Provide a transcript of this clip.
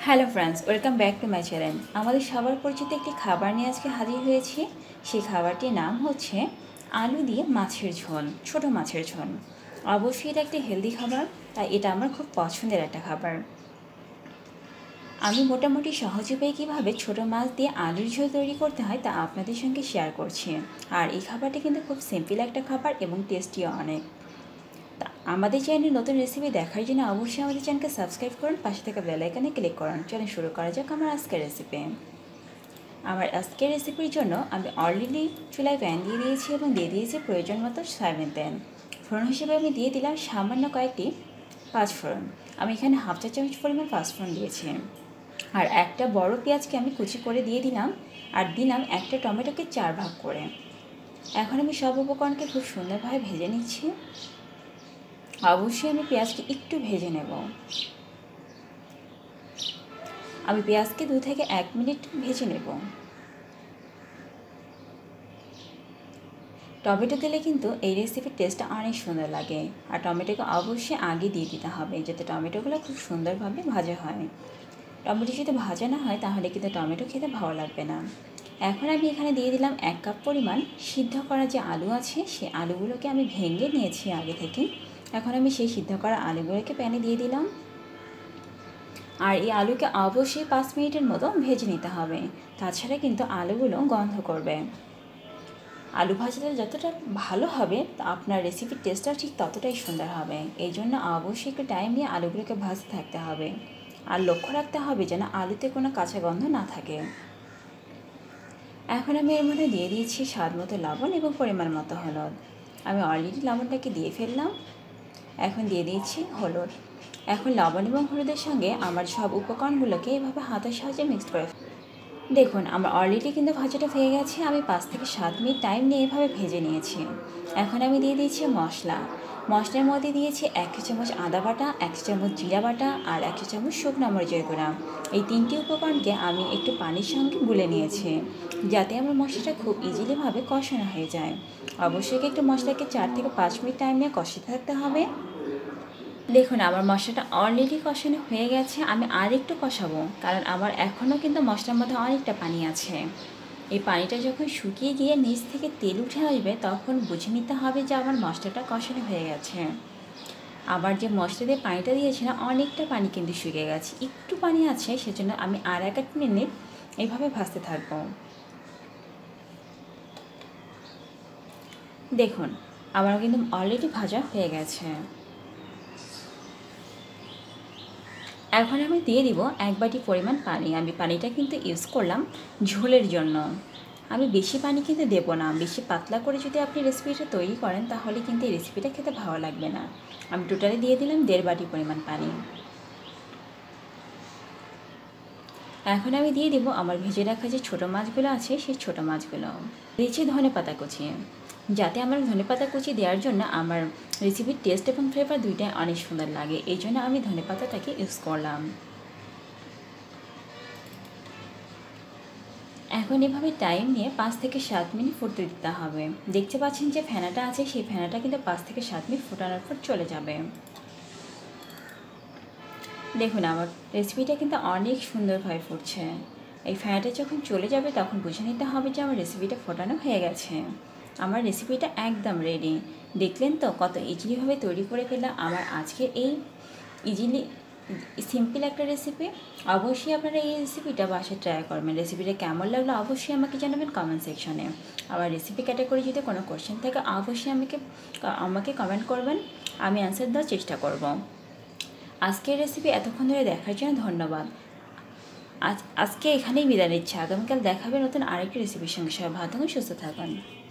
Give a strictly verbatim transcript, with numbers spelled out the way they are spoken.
Hello friends, welcome back to my channel. আমাদের সবার পরিচিত একটি খাবার নিয়ে আজকে হাজির হয়েছি। সেই খাবারটির নাম হচ্ছে আলু দিয়ে মাছের ঝোল, ছোট মাছের ঝোল। অবশ্যই এটা একটি হেলদি খাবার, তাই এটা আমার খুব পছন্দের একটা খাবার। আমি মোটামুটি সহজ উপায়ে কীভাবে ছোটো মাছ দিয়ে আলুর ঝোল তৈরি করতে হয় তা আপনাদের সঙ্গে শেয়ার করছি। আর এই খাবারটি কিন্তু খুব সিম্পল একটা খাবার এবং টেস্টিও অনেক। আমাদের চ্যানেলে নতুন রেসিপি দেখার জন্য অবশ্যই আমাদের চ্যানেলকে সাবস্ক্রাইব করুন, পাশে থাকা বেল আইকনে ক্লিক করুন। চলুন শুরু করা যাক আমার আজকের রেসিপি। আমার আজকের রেসিপির জন্য আমি অলরেডি চুলায় প্যান দিয়ে দিয়েছি এবং দিয়ে দিয়েছি প্রয়োজন মতো সয়াবিন তেল। ফোড়ন হিসেবে আমি দিয়ে দিলাম সামান্য কয়েকটি পাঁচফোড়ন। আমি এখানে হাফ চা চামচ পরিমাণ পাঁচফোড়ন দিয়েছি। আর একটা বড় পেঁয়াজকে আমি কুচি করে দিয়ে দিলাম, আর দিলাম একটা টমেটোকে চার ভাগ করে। এখন আমি সব উপকরণকে খুব সুন্দরভাবে ভেজে নিচ্ছি। অবশ্যই আমি পেঁয়াজকে একটু ভেজে নেব। আমি পেঁয়াজকে দু থেকে এক মিনিট ভেজে নেব। টমেটো দিলে কিন্তু এই রেসিপির টেস্টটা অনেক সুন্দর লাগে। আর টমেটোকে অবশ্যই আগে দিয়ে দিতে হবে, যাতে টমেটোগুলো খুব সুন্দরভাবে ভাজা হয়। টমেটো যদি ভাজা না হয় তাহলে কিন্তু টমেটো খেতে ভালো লাগবে না। এখন আমি এখানে দিয়ে দিলাম এক কাপ পরিমাণ সিদ্ধ করা যে আলু আছে, সেই আলুগুলোকে আমি ভেঙে নিয়েছি আগে থেকে। এখন আমি সেই সিদ্ধ করা আলুগুলোকে প্যানে দিয়ে দিলাম। আর এই আলুকে অবশ্যই পাঁচ মিনিটের মতো ভেজে নিতে হবে, তাছাড়া কিন্তু আলুগুলো গন্ধ করবে। আলু ভাজাটা যতটা ভালো হবে আপনার রেসিপির টেস্টটা ঠিক ততটাই সুন্দর হবে। এই জন্য অবশ্যই একটু টাইম নিয়ে আলুগুলোকে ভাজতে থাকতে হবে। আর লক্ষ্য রাখতে হবে যেন আলুতে কোনো কাঁচা গন্ধ না থাকে। এখন আমি এর মধ্যে দিয়ে দিয়েছি স্বাদ মতো লবণ এবং পরিমাণ মতো হলুদ। আমি অলরেডি লবণটাকে দিয়ে ফেললাম। এখন দিয়ে দিয়েছি হলুদ। এখন লবণ এবং হলুদের সঙ্গে আমার সব উপকরণগুলোকে এভাবে হাতের সাহায্যে মিক্সড করে দেখুন আমার অলরেডি কিন্তু ভাজাটা হয়ে গেছে। আমি পাঁচ থেকে সাত মিনিট টাইম নিয়ে এভাবে ভেজে নিয়েছি। এখন আমি দিয়ে দিয়েছি মশলা। মশলার মধ্যে দিয়েছি এক চামচ আদা বাটা, এক চামচ জিরা বাটা আর এক চামচ শুকনো মরিচের গুঁড়া। এই তিনটি উপকরণকে আমি একটু পানির সঙ্গে গুলে নিয়েছি, যাতে আমার মশলাটা খুব ইজিলিভাবে কষানো হয়ে যায়। অবশ্যই একটু মশলাকে চার থেকে পাঁচ মিনিট টাইম নিয়ে কষাতে থাকতে হবে। দেখুন আমার মশলাটা অলরেডি কষানো হয়ে গেছে। আমি আর একটু কষাবো, কারণ আমার এখনও কিন্তু মশলার মধ্যে অনেকটা পানি আছে। এই পানিটা যখন শুকিয়ে গিয়ে নিচ থেকে তেল উঠে আসবে তখন বুঝে নিতে হবে যে আমার মশলাটা কষানো হয়ে গেছে। আবার যে মশলা দিয়ে পানিটা দিয়েছিলাম অনেকটা পানি কিন্তু শুকিয়ে গেছে, একটু পানি আছে, সেজন্য আমি আর এক আধ মিনিট এইভাবে ভাজতে থাকবো। দেখুন আমার কিন্তু অলরেডি ভাজা হয়ে গেছে। এখন আমি দিয়ে দিব এক বাটি পরিমাণ পানি। আমি পানিটা কিন্তু ইউজ করলাম ঝোলের জন্য। আমি বেশি পানি কিন্তু দেবো না। বেশি পাতলা করে যদি আপনি রেসিপিটা তৈরি করেন তাহলে কিন্তু এই রেসিপিটা খেতে ভালো লাগবে না। আমি টোটালি দিয়ে দিলাম দেড় বাটি পরিমাণ পানি। এখন আমি দিয়ে দেবো আমার ভেজে রাখা যে ছোটো মাছগুলো আছে সেই ছোটো মাছগুলো। দিয়েছি ধনে পাতা কুচিয়ে, যাতে আমার ধনে পাতা কুচি দেওয়ার জন্য আমার রেসিপির টেস্ট এবং ফ্লেভার দুইটাই অনেক সুন্দর লাগে। এই জন্য আমি ধনে পাতাটাকে ইউজ করলাম। এখন এভাবে টাইম নিয়ে পাঁচ থেকে সাত মিনিট ফুটতে দিতে হবে। দেখতে পাচ্ছেন যে ফেনাটা আছে, সেই ফেনাটা কিন্তু পাঁচ থেকে সাত মিনিট ফোটানোর পর চলে যাবে। দেখুন আমার রেসিপিটা কিন্তু অনেক সুন্দরভাবে ফুটছে। এই ফেনাটা যখন চলে যাবে তখন বুঝে নিতে হবে যে আমার রেসিপিটা ফোটানো হয়ে গেছে। আমার রেসিপিটা একদম রেডি। দেখলেন তো কত ইজিলিভাবে তৈরি করে ফেললাম আমার আজকে এই ইজিলি সিম্পল একটা রেসিপি। অবশ্যই আপনারা এই রেসিপিটা বাসায় ট্রাই করবেন। রেসিপিটা কেমন লাগলো অবশ্যই আমাকে জানাবেন কমেন্ট সেকশনে। আমার রেসিপি ক্যাটাগরি যদি কোনো কোশ্চেন থাকে অবশ্যই আমাকে আমাকে কমেন্ট করবেন, আমি অ্যান্সার দেওয়ার চেষ্টা করব। আজকের রেসিপি এতক্ষণ ধরে দেখার জন্য ধন্যবাদ। আজ আজকে এখানেই বিদায় নিচ্ছি। আগামীকাল দেখাবে নতুন আরেকটি রেসিপির সঙ্গে। সবাই ভালো থাকুন, সুস্থ থাকুন।